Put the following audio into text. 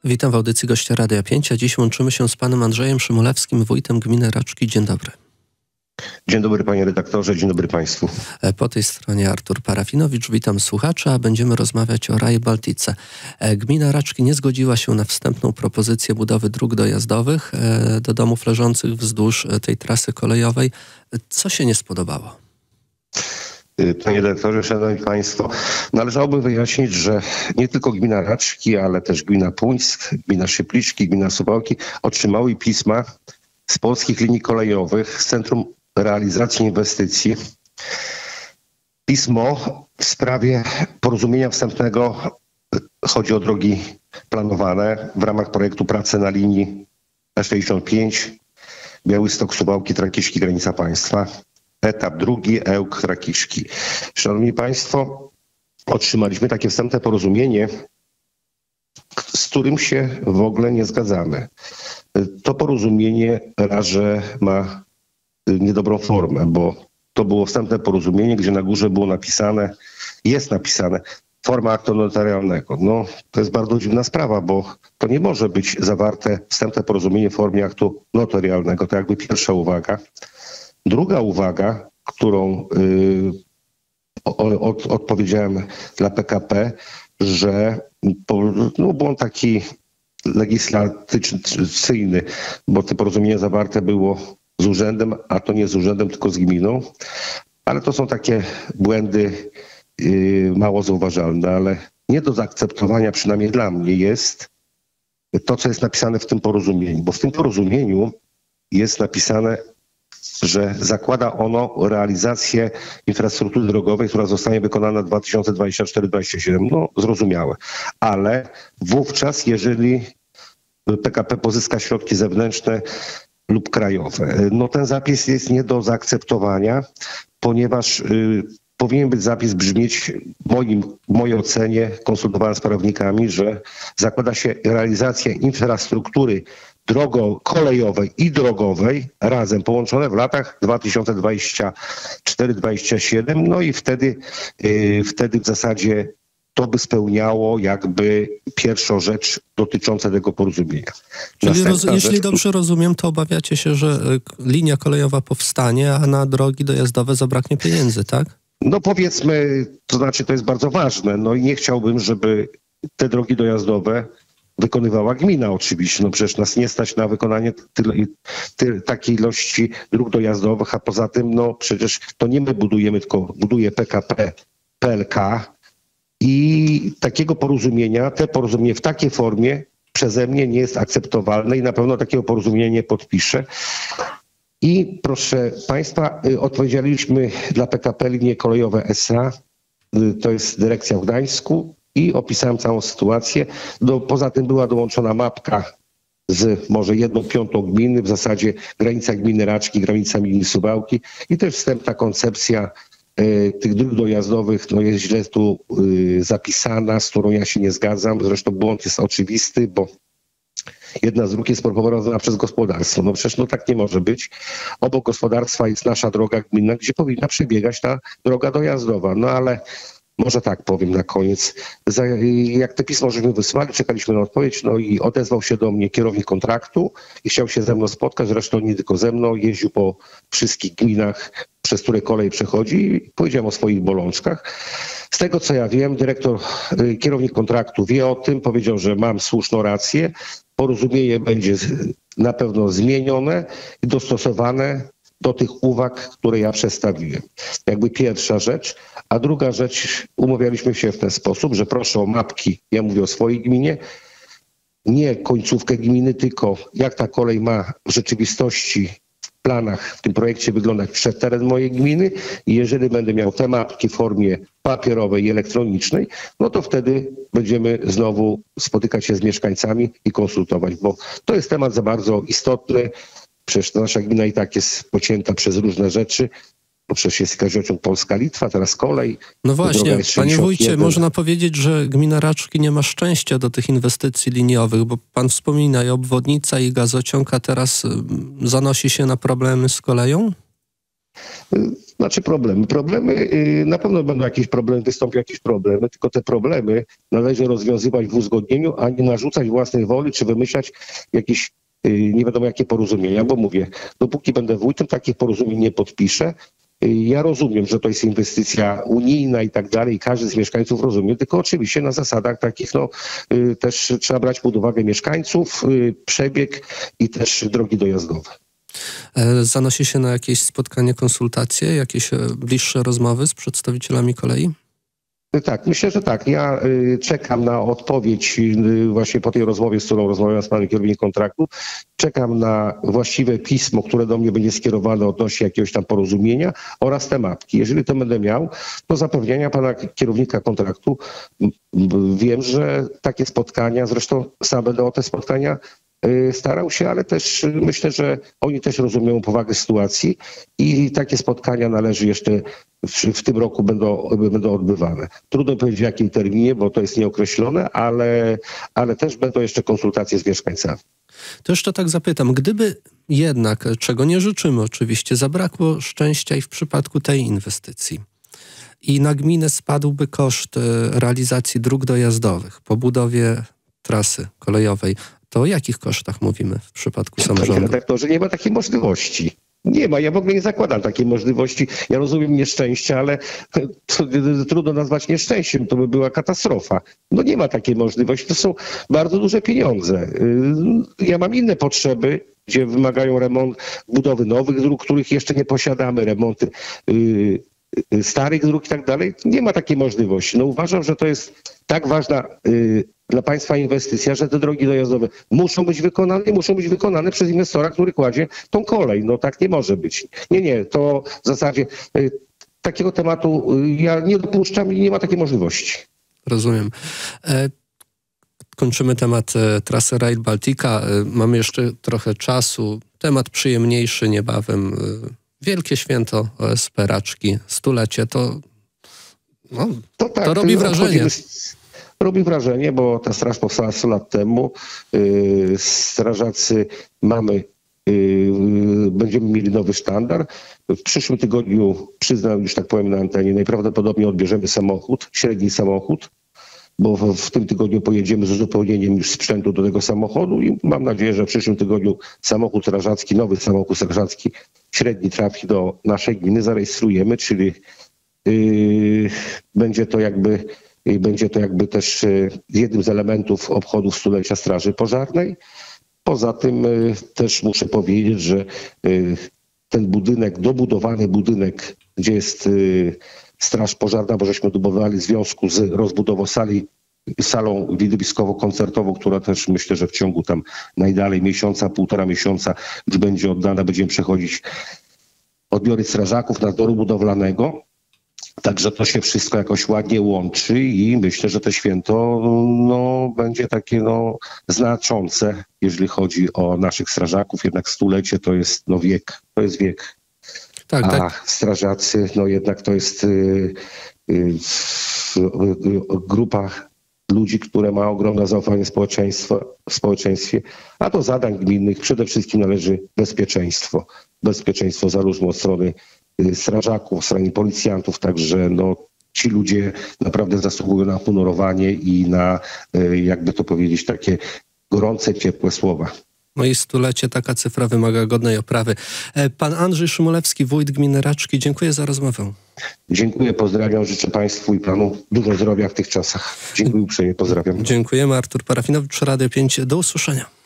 Witam w audycji Gościa Radia 5, a dziś łączymy się z panem Andrzejem Szymulewskim, wójtem gminy Raczki. Dzień dobry. Dzień dobry panie redaktorze, dzień dobry państwu. Po tej stronie Artur Parafinowicz, witam słuchaczy, a będziemy rozmawiać o Rail Baltice. Gmina Raczki nie zgodziła się na wstępną propozycję budowy dróg dojazdowych do domów leżących wzdłuż tej trasy kolejowej. Co się nie spodobało? Panie redaktorze, szanowni państwo, należałoby wyjaśnić, że nie tylko gmina Raczki, ale też gmina Puńsk, gmina Szypliczki, gmina Suwałki otrzymały pisma z Polskich Linii Kolejowych, z Centrum Realizacji Inwestycji. Pismo w sprawie porozumienia wstępnego, chodzi o drogi planowane w ramach projektu pracy na linii E65 Białystok, Suwałki, Trakiszki, granica państwa. Etap drugi, Ełk, Trakiszki. Szanowni państwo, otrzymaliśmy takie wstępne porozumienie, z którym się w ogóle nie zgadzamy. To porozumienie raz, że ma niedobrą formę, bo to było wstępne porozumienie, gdzie na górze było napisane, jest napisane forma aktu notarialnego. No, to jest bardzo dziwna sprawa, bo to nie może być zawarte wstępne porozumienie w formie aktu notarialnego. To jakby pierwsza uwaga. Druga uwaga, którą odpowiedziałem dla PKP, że błąd taki legislacyjny, bo to porozumienie zawarte było z urzędem, a to nie z urzędem, tylko z gminą. Ale to są takie błędy mało zauważalne, ale nie do zaakceptowania, przynajmniej dla mnie, jest to, co jest napisane w tym porozumieniu. Bo w tym porozumieniu jest napisane, że zakłada ono realizację infrastruktury drogowej, która zostanie wykonana w 2024-2027. No, zrozumiałe. Ale wówczas, jeżeli PKP pozyska środki zewnętrzne lub krajowe, no ten zapis jest nie do zaakceptowania, ponieważ powinien być zapis brzmieć w mojej ocenie, konsultowałem z prawnikami, że zakłada się realizację infrastruktury kolejowej i drogowej razem połączone w latach 2024-2027. No i wtedy w zasadzie to by spełniało jakby pierwszą rzecz dotyczącą tego porozumienia. Czyli jeśli dobrze rozumiem, to obawiacie się, że linia kolejowa powstanie, a na drogi dojazdowe zabraknie pieniędzy, tak? No powiedzmy, to znaczy to jest bardzo ważne. No i nie chciałbym, żeby te drogi dojazdowe wykonywała gmina oczywiście. No przecież nas nie stać na wykonanie takiej ilości dróg dojazdowych, a poza tym no przecież to nie my budujemy, tylko buduje PKP, PLK i takiego porozumienia, te porozumienie w takiej formie przeze mnie nie jest akceptowalne i na pewno takiego porozumienia nie podpiszę. I proszę państwa, odpowiedzieliśmy dla PKP Linie Kolejowe S.A., to jest dyrekcja w Gdańsku, i opisałem całą sytuację. Poza tym była dołączona mapka z może 1/5 gminy, w zasadzie granica gminy Raczki, granica gminy Suwałki i też wstępna koncepcja tych dróg dojazdowych no jest źle tu zapisana, z którą ja się nie zgadzam. Zresztą błąd jest oczywisty, bo jedna z dróg jest prowadzona przez gospodarstwo. No przecież tak nie może być. Obok gospodarstwa jest nasza droga gminna, gdzie powinna przebiegać ta droga dojazdowa. No ale może tak powiem na koniec. Jak te pismo żeśmy wysłali, czekaliśmy na odpowiedź, no i odezwał się do mnie kierownik kontraktu i chciał się ze mną spotkać, zresztą nie tylko ze mną, jeździł po wszystkich gminach, przez które kolej przechodzi i powiedziałem o swoich bolączkach. Z tego co ja wiem, kierownik kontraktu wie o tym, powiedział, że mam słuszną rację, porozumienie będzie na pewno zmienione i dostosowane do tych uwag, które ja przedstawiłem. Jakby pierwsza rzecz. A druga rzecz, umawialiśmy się w ten sposób, że proszę o mapki, ja mówię o swojej gminie, nie końcówkę gminy, tylko jak ta kolej ma w rzeczywistości w planach, w tym projekcie wyglądać przed teren mojej gminy i jeżeli będę miał te mapki w formie papierowej i elektronicznej, no to wtedy będziemy znowu spotykać się z mieszkańcami i konsultować, bo to jest temat za bardzo istotny. Przecież nasza gmina i tak jest pocięta przez różne rzeczy. Bo przecież jest gazociąg Polska-Litwa, teraz kolej. No właśnie, panie wójcie, można powiedzieć, że gmina Raczki nie ma szczęścia do tych inwestycji liniowych, bo pan wspomina i obwodnica, i gazociąg, a teraz zanosi się na problemy z koleją? Znaczy problemy, na pewno będą jakieś problemy, wystąpią jakieś problemy, tylko te problemy należy rozwiązywać w uzgodnieniu, a nie narzucać własnej woli, czy wymyślać jakieś nie wiadomo jakie porozumienia, bo mówię, dopóki będę wójtem, takich porozumień nie podpiszę. Ja rozumiem, że to jest inwestycja unijna i tak dalej, każdy z mieszkańców rozumie, tylko oczywiście na zasadach takich, też trzeba brać pod uwagę mieszkańców, przebieg i też drogi dojazdowe. Zanosi się na jakieś spotkanie, konsultacje, jakieś bliższe rozmowy z przedstawicielami kolei? Tak, myślę, że tak. Ja czekam na odpowiedź właśnie po tej rozmowie, z którą rozmawiałem z panem kierownikiem kontraktu. Czekam na właściwe pismo, które do mnie będzie skierowane odnośnie jakiegoś tam porozumienia oraz te mapki. Jeżeli to będę miał, to zapewnienia pana kierownika kontraktu. Wiem, że takie spotkania, zresztą sam będę o te spotkania starał się, ale też myślę, że oni też rozumieją powagę sytuacji i takie spotkania należy jeszcze w tym roku będą odbywane. Trudno powiedzieć w jakim terminie, bo to jest nieokreślone, ale też będą jeszcze konsultacje z mieszkańcami. To jeszcze tak zapytam, gdyby jednak, czego nie życzymy oczywiście, zabrakło szczęścia i w przypadku tej inwestycji i na gminę spadłby koszt realizacji dróg dojazdowych po budowie trasy kolejowej, to o jakich kosztach mówimy w przypadku samorządu? Panie redaktorze, nie ma takiej możliwości. Nie ma, ja w ogóle nie zakładam takiej możliwości. Ja rozumiem nieszczęście, ale trudno nazwać nieszczęściem, to by była katastrofa. No nie ma takiej możliwości, to są bardzo duże pieniądze. Ja mam inne potrzeby, gdzie wymagają budowy nowych dróg, których jeszcze nie posiadamy, remonty starych dróg i tak dalej. Nie ma takiej możliwości. No uważam, że to jest tak ważna dla państwa inwestycja, że te drogi dojazdowe muszą być wykonane przez inwestora, który kładzie tą kolej. No tak nie może być. Nie, to w zasadzie takiego tematu ja nie dopuszczam i nie ma takiej możliwości. Rozumiem. Kończymy temat trasy Rail Baltica. Mamy jeszcze trochę czasu. Temat przyjemniejszy niebawem. Wielkie święto OSP Raczki, 100-lecie, to robi wrażenie. Robi wrażenie, bo ta straż powstała 100 lat temu. Strażacy będziemy mieli nowy sztandar. W przyszłym tygodniu, przyznam już tak powiem na antenie, najprawdopodobniej odbierzemy średni samochód, bo w tym tygodniu pojedziemy z uzupełnieniem już sprzętu do tego samochodu i mam nadzieję, że w przyszłym tygodniu samochód strażacki, nowy samochód strażacki średni trafi do naszej gminy, zarejestrujemy, czyli będzie to jakby też jednym z elementów obchodów stulecia Straży Pożarnej. Poza tym też muszę powiedzieć, że ten budynek, dobudowany budynek, gdzie jest Straż Pożarna, bo żeśmy dobudowali w związku z rozbudową salą widowiskowo-koncertową, która też myślę, że w ciągu tam najdalej półtora miesiąca już będzie oddana, będziemy przechodzić odbiory strażaków nadzoru budowlanego. Także to się wszystko jakoś ładnie łączy i myślę, że to święto będzie takie znaczące, jeżeli chodzi o naszych strażaków. Jednak 100-lecie to jest wiek, to jest wiek. Tak. Strażacy, jednak to jest grupa ludzi, która ma ogromne zaufanie w społeczeństwie, a do zadań gminnych przede wszystkim należy bezpieczeństwo. Bezpieczeństwo zarówno od strony strażaków, od strony policjantów, także ci ludzie naprawdę zasługują na honorowanie i na, jakby to powiedzieć, takie gorące, ciepłe słowa. No i 100-lecie, taka cyfra wymaga godnej oprawy. Pan Andrzej Szymulewski, wójt gminy Raczki, dziękuję za rozmowę. Dziękuję, pozdrawiam, życzę państwu i panu dużo zdrowia w tych czasach. Dziękuję uprzejmie, pozdrawiam. Dziękujemy, Artur Parafinowicz, Radio 5, do usłyszenia.